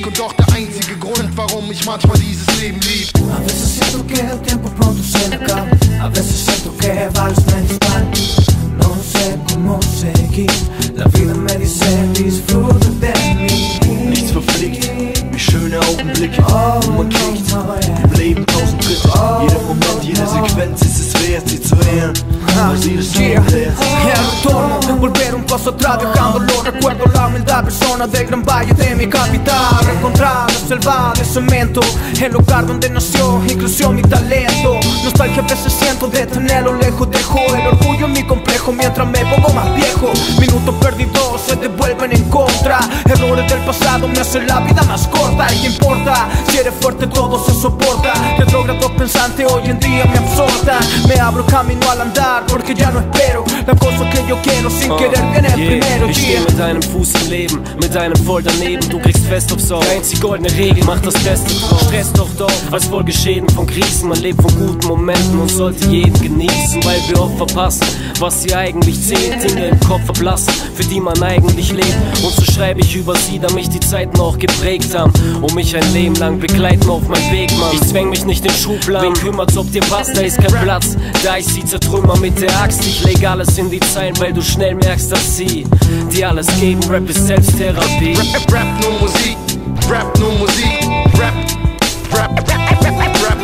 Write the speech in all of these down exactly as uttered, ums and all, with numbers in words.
und doch der einzige Grund, warum ich manchmal dieses Leben lieb. A veces siento que el tiempo pronto se me acaba. A veces siento que varios me disparan. No sé cómo seguir. La vida me dice disfruta de mí. Nichts verfliegt, wie schöne Augenblicke, wo man kriegt im Leben tausend Tritte. Jeder Moment, jede Sequenz ist es wert, sie zu ehren, weil sie das Leben lehrt. Retorno, volver un paso atrás, dejándolo. Recuerdo la humildad persona del gran valle de mi capital. Encontrar la selva de cemento, el lugar donde nació y creció mi talento. Nostalgia a veces siento de tenerlo lejos. Dejo el orgullo en mi complejo mientras me pongo más viejo. Minutos perdidos se devuelven en contra. Errores del pasado me hacen la vida más corta. Y importa, si eres fuerte todo se soporta. Retrógrado pensante hoy en día me absorta. Me abro camino al andar porque ya no espero la cosa que yo quiero, sin uh, querer viene el yeah. primero. Ich stehe mit einem Fuß im Leben, mit einem voll daneben. Du kriegst fest aufs Auge, einzig goldene Regel, mach das Beste draus. Stress doch doch, als Folgeschäden von Krisen. Man lebt von guten Momenten und sollte jeden genießen, weil wir oft verpassen, was sie eigentlich zählt. Dinge im Kopf verblassen, für die man eigentlich lebt. Und so schreibe ich über sie, da mich die Zeiten auch geprägt haben und mich ein Leben lang begleiten auf meinem Weg, Mann. Ich zwäng mich nicht in Schubladen, wen kümmert's, ob dir passt, da ist kein Platz. Da ich sie zertrümmer mit der Axt, ich leg alles in die Zeilen, weil du schnell merkst, dass sie dir alles geben. Rap ist Selbsttherapie. Rap, Rap nur Musik, Rap nur Musik, Rap, Rap, Rap, Rap, Rap,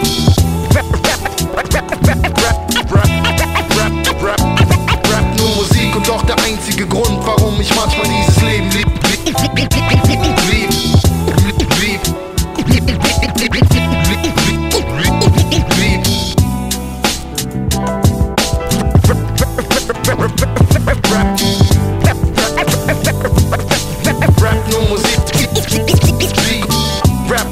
Rap, Rap, Rap nur Musik und doch der einzige Grund, warum ich manchmal dieses Leben lieb, lieb, lieb, lieb, lieb, Rap nur Musik, Rap,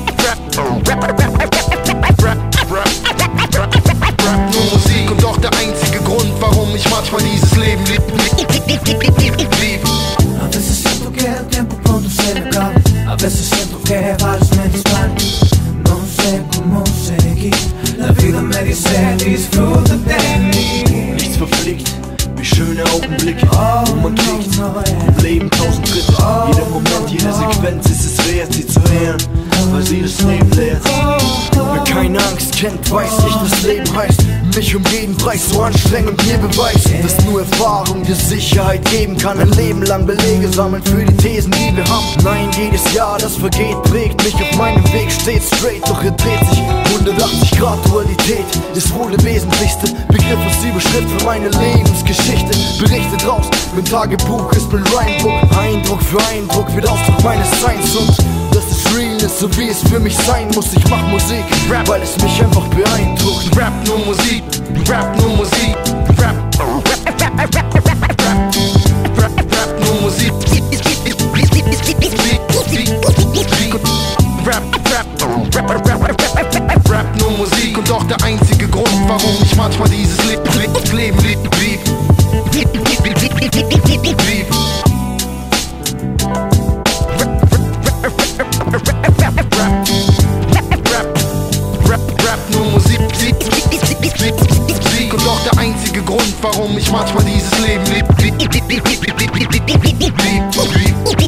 Rap nur Musik und doch der einzige Grund, warum ich manchmal dieses Leben lieb, lieb. A veces siento que el tiempo pronto se me acaba. A veces siento que varios me disparan. No sé cómo seguir. La vida me dice disfruta de mí. Nichts verfliegt, wie schöne Augenblicke, wo man kriegt im Leben tausend Tritte. Jeder Moment, jede Sequenz ist es wert, sie zu ehren, weil sie das Leben lehrt. Wer keine Angst kennt, weiß nicht, das Leben heißt mich um jeden Preis so anstrengen und mir beweisen, dass nur Erfahrung dir Sicherheit geben kann. Ein Leben lang Belege sammeln für die Thesen, die wir haben. Nein, jedes Jahr, das vergeht, prägt mich auf meinem Weg, steht straight, doch er dreht sich hundertachtzig Grad. Dualität ist wohl der wesentlichste Begriff als Überschrift für meine Lebensgeschichte. Berichtet raus, mein Tagebuch ist mein Rhymebook. Eindruck für Eindruck wird Ausdruck meines Seins und dass es real ist, so wie es für mich sein muss. Ich mach Musik, Rap, weil es mich einfach beeindruckt. Rap nur Musik, Rap nur Musik, Rap, Rap, Rap, Rap, Rap nur Musik, Rap, Rap, Rap, Rap nur Musik und doch der einzige Grund, warum ich manchmal dieses Leben lieb, lieb, lieb, lieb. Rap nur Musik, Musik und doch der einzige Grund, warum ich manchmal dieses Leben lieb, lieb, lieb, lieb, lieb, lieb, lieb, lieb, lieb.